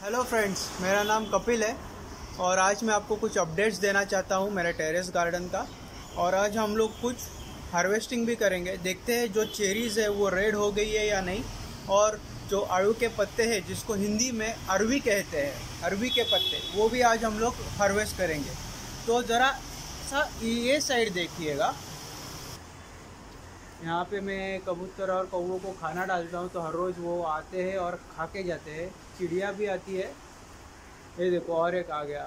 Hello friends, मेरा नाम कपिल है और आज मैं आपको कुछ अपडेट्स देना चाहता हूँ मेरे टेरेस गार्डन का। और आज हम लोग कुछ हार्वेस्टिंग भी करेंगे। देखते हैं जो चेरीज़ है वो रेड हो गई है या नहीं, और जो आड़ू के पत्ते हैं जिसको हिंदी में अरवी कहते हैं, अरवी के पत्ते, वो भी आज हम लोग हार्वेस्ट करेंगे। तो ज़रा सा ये साइड देखिएगा। यहाँ पे मैं कबूतर और कौवों को खाना डालता हूँ, तो हर रोज़ वो आते हैं और खा के जाते हैं। चिड़िया भी आती है, ये देखो और एक आ गया।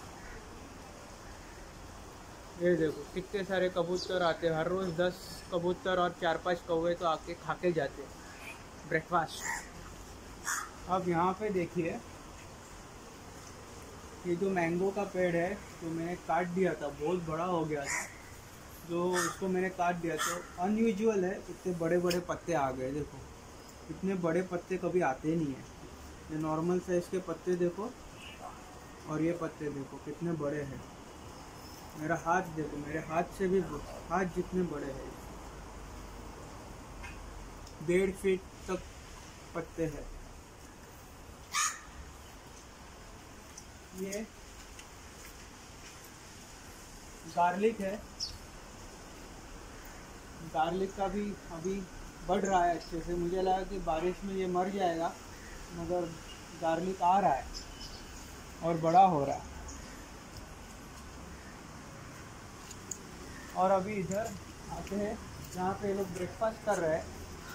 ये देखो कितने सारे कबूतर आते हैं, हर रोज़ 10 कबूतर और 4-5 कौवे तो आके खा के जाते हैं ब्रेकफास्ट। अब यहाँ पे देखिए, ये जो मैंगो का पेड़ है तो मैंने काट दिया था, बहुत बड़ा हो गया था, जो उसको मैंने काट दिया। तो अनयूजुअल है, इतने बड़े बड़े पत्ते आ गए। देखो इतने बड़े पत्ते कभी आते नहीं हैं। ये नॉर्मल साइज़ के पत्ते देखो, और ये पत्ते देखो कितने बड़े हैं। मेरा हाथ देखो, मेरे हाथ से भी हाथ जितने बड़े हैं। 1.5 फीट तक पत्ते हैं। ये गार्लिक है, गार्लिक का भी अभी बढ़ रहा है अच्छे से। मुझे लगा कि बारिश में ये मर जाएगा, मगर गार्लिक आ रहा है और बड़ा हो रहा है। और अभी इधर आते हैं जहाँ पे लोग ब्रेकफास्ट कर रहे हैं,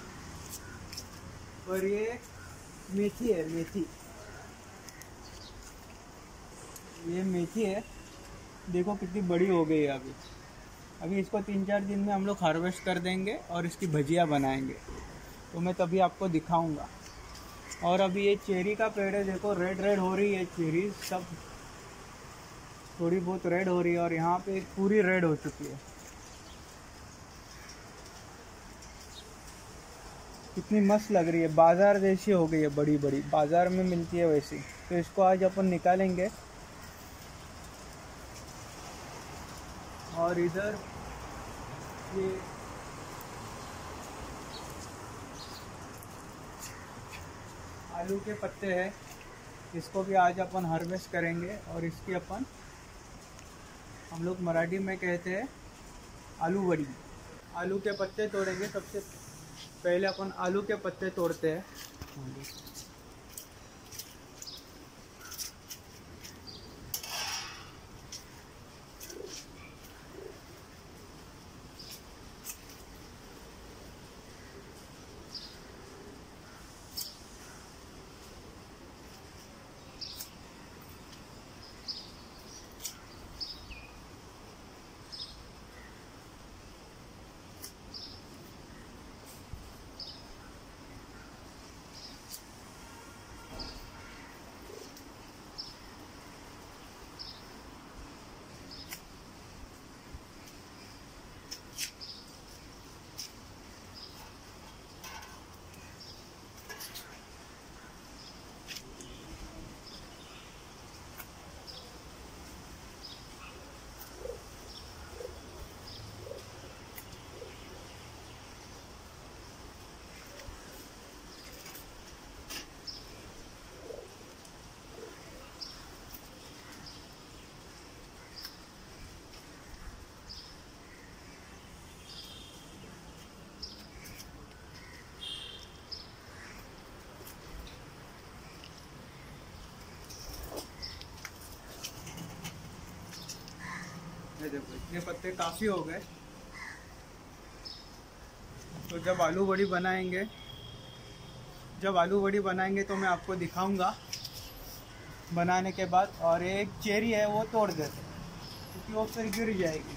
और ये मेथी है, मेथी, ये मेथी है। देखो कितनी बड़ी हो गई है अभी इसको 3-4 दिन में हम लोग हार्वेस्ट कर देंगे और इसकी भजिया बनाएंगे, तो मैं तभी आपको दिखाऊंगा। और अभी ये चेरी का पेड़ है, देखो रेड रेड हो रही है चेरी, सब थोड़ी बहुत रेड हो रही है, और यहाँ पे पूरी रेड हो चुकी है। कितनी मस्त लग रही है, बाजार जैसी हो गई है, बड़ी बड़ी बाजार में मिलती है वैसी। तो इसको आज अपन निकालेंगे। और इधर ये आलू के पत्ते हैं, इसको भी आज अपन हार्वेस्ट करेंगे। और इसकी अपन, हम लोग मराठी में कहते हैं आलू वड़ी। आलू के पत्ते तोड़ेंगे। सबसे पहले अपन आलू के पत्ते तोड़ते हैं। ये देखो इतने पत्ते काफ़ी हो गए। तो जब आलू बड़ी बनाएंगे तो मैं आपको दिखाऊंगा बनाने के बाद। और एक चेरी है वो तोड़ देते, क्योंकि वो फिर गिर जाएगी।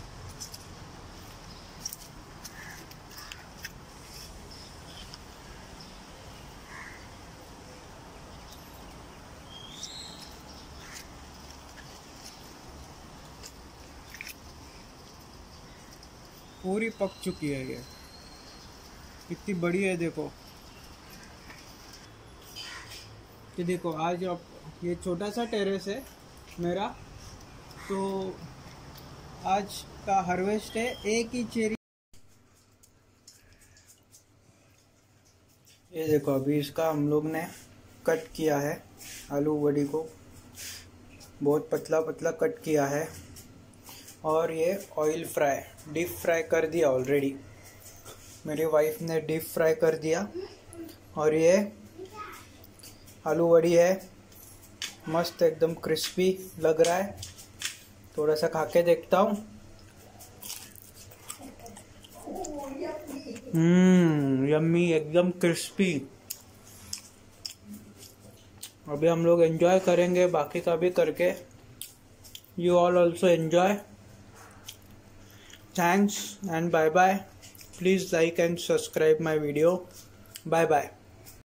पूरी पक चुकी है, ये कितनी बड़ी है देखो। कि देखो आज अब ये छोटा सा टेरेस है मेरा, तो आज का हार्वेस्ट है एक ही चेरी। ये देखो अभी इसका हम लोग ने कट किया है आलू वड़ी को, बहुत पतला पतला कट किया है। और ये ऑयल फ्राई, डीप फ्राई कर दिया ऑलरेडी, मेरी वाइफ ने डीप फ्राई कर दिया। और ये आलू वड़ी है, मस्त एकदम क्रिस्पी लग रहा है। थोड़ा सा खा के देखता हूँ। यम्मी, एकदम क्रिस्पी। अभी हम लोग एंजॉय करेंगे, बाकी का भी करके। You all also enjoy. Thanks and bye bye. Please like and subscribe my video. Bye bye.